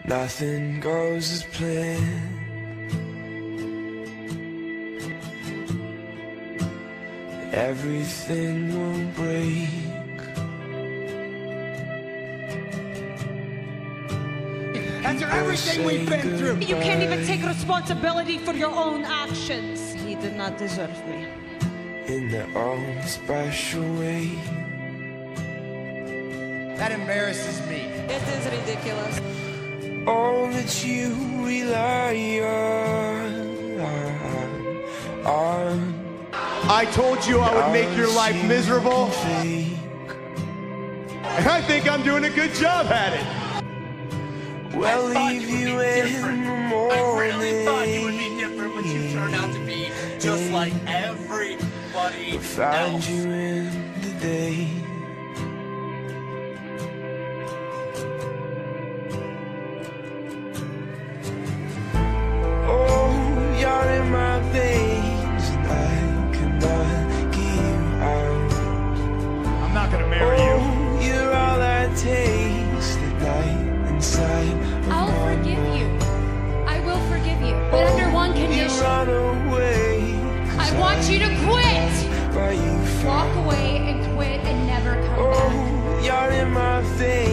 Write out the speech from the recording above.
Nothing goes as planned. Everything will break. After everything we've been through, You can't even take responsibility for your own actions. He did not deserve me. In their own special way. that embarrasses me. It is ridiculous. All that you rely on. I told you I would make your life miserable, and I think I'm doing a good job at it. Well, leave you in the morning. I really thought you would be different, but you turned out to be just like everybody Find else. you in the day. Oh, you're in my veins, and I cannot get you out. I'm not gonna marry you. Oh, you're all I taste at night inside of I'll my forgive mind. you. I will forgive you, but under one You condition. run away, I want you to quit. but you Walk away and quit and never come back. oh, you're in my veins.